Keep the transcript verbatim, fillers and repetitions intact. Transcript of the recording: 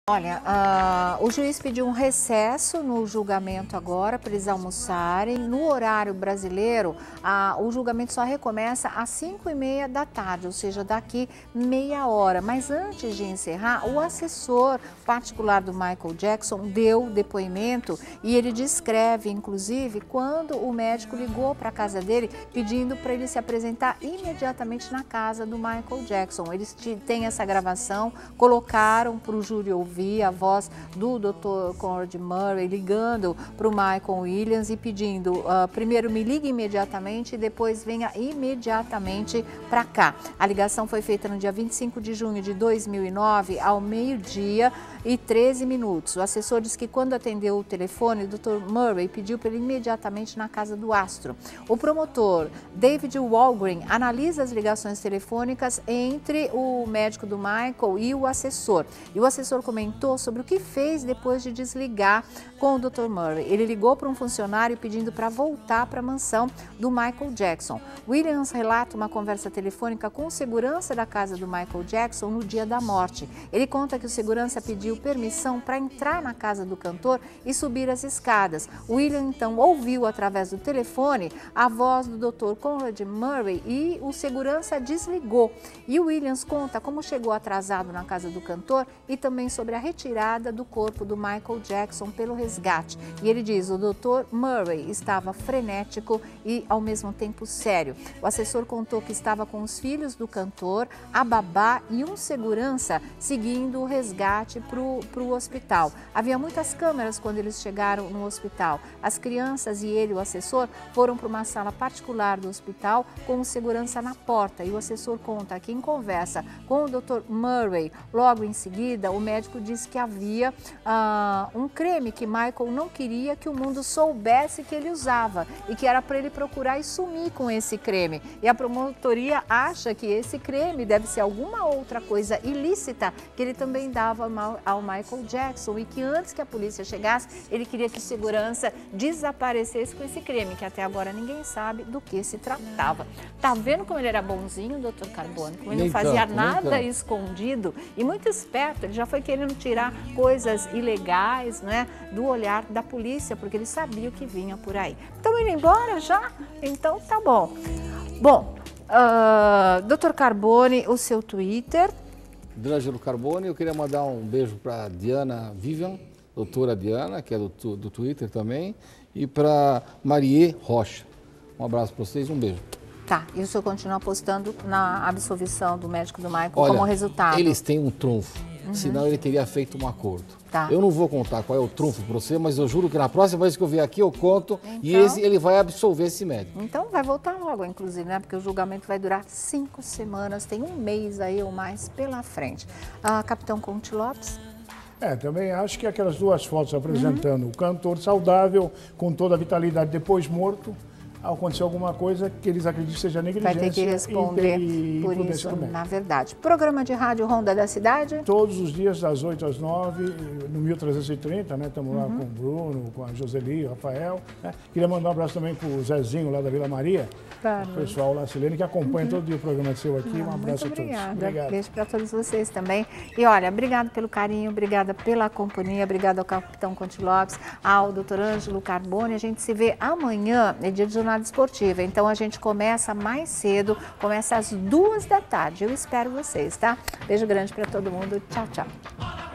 Olha, uh, o juiz pediu um recesso no julgamento agora para eles almoçarem. No horário brasileiro, uh, o julgamento só recomeça às cinco e meia da tarde, ou seja, daqui meia hora. Mas antes de encerrar, o assessor particular do Michael Jackson deu depoimento e ele descreve, inclusive, quando o médico ligou para a casa dele pedindo para ele se apresentar imediatamente na casa do Michael Jackson. Eles têm essa gravação, colocaram para o júri ouvir a voz do doutor Conrad Murray ligando para o Michael Williams e pedindo, uh, primeiro me ligue imediatamente e depois venha imediatamente para cá. A ligação foi feita no dia vinte e cinco de junho de dois mil e nove, ao meio-dia e treze minutos. O assessor disse que quando atendeu o telefone, o doutor Murray pediu para ele imediatamente na casa do astro. O promotor David Walgreen analisa as ligações telefônicas entre o médico do Michael e o assessor. E o assessor comentou sobre o que fez depois de desligar com o doutor Murray. Ele ligou para um funcionário pedindo para voltar para a mansão do Michael Jackson. Williams relata uma conversa telefônica com o segurança da casa do Michael Jackson no dia da morte. Ele conta que o segurança pediu permissão para entrar na casa do cantor e subir as escadas. William então ouviu através do telefone a voz do doutor Conrad Murray e o segurança desligou. E o Williams conta como chegou atrasado na casa do cantor e também sobre a retirada do corpo do Michael Jackson pelo resgate. E ele diz, o doutor Murray estava frenético e ao mesmo tempo sério. O assessor contou que estava com os filhos do cantor, a babá e um segurança seguindo o resgate para o hospital. Havia muitas câmeras quando eles chegaram no hospital. As crianças e ele, o assessor, foram para uma sala particular do hospital com o segurança na porta. E o assessor conta que em conversa com o doutor Murray, logo em seguida, o médico disse que havia uh, um creme que Michael não queria que o mundo soubesse que ele usava e que era para ele procurar e sumir com esse creme. E a promotoria acha que esse creme deve ser alguma outra coisa ilícita que ele também dava ao Michael Jackson e que antes que a polícia chegasse, ele queria que o segurança desaparecesse com esse creme, que até agora ninguém sabe do que se tratava. Tá vendo como ele era bonzinho, doutor Carbone? Como ele não fazia nada escondido e muito esperto, ele já foi querendo tirar coisas ilegais, né, do olhar da polícia, porque ele sabia o que vinha por aí. Estão indo embora já? Então tá bom. Bom, uh, doutor Carbone, o seu Twitter. D'Angelo Carbone, eu queria mandar um beijo para Diana Vivian, doutora Diana, que é do, do Twitter também, e para Marie Rocha. Um abraço para vocês, um beijo. Tá, e o senhor continua apostando na absolvição do médico do Michael. Olha, como resultado? Eles têm um trunfo, uhum. Senão ele teria feito um acordo. Tá. Eu não vou contar qual é o trunfo para você, mas eu juro que na próxima vez que eu vier aqui eu conto, então, e esse, ele vai absolver esse médico. Então vai voltar logo, inclusive, né? Porque o julgamento vai durar cinco semanas, tem um mês aí ou mais pela frente. Ah, Capitão Conte Lopes? É, também acho que aquelas duas fotos apresentando uhum. o cantor saudável, com toda a vitalidade depois morto, acontecer alguma coisa que eles acreditam seja negligência. Vai ter que responder e, e por isso, na verdade. Programa de rádio Ronda da Cidade? Todos os dias, das oito às nove, no mil trezentos e trinta, né? Estamos uhum. lá com o Bruno, com a Joseli, o Rafael. Né? Queria mandar um abraço também para o Zezinho, lá da Vila Maria. Claro. O pessoal lá, Silene, que acompanha uhum. todo dia o programa seu aqui. Não, um abraço muito obrigada. a todos. Obrigado. Beijo para todos vocês também. E olha, obrigado pelo carinho, obrigada pela companhia, obrigada ao Capitão Conte Lopes, ao doutor Ângelo Carbone. A gente se vê amanhã, é dia de jornada esportiva. Então a gente começa mais cedo, começa às duas da tarde. Eu espero vocês, tá? Beijo grande para todo mundo. Tchau, tchau.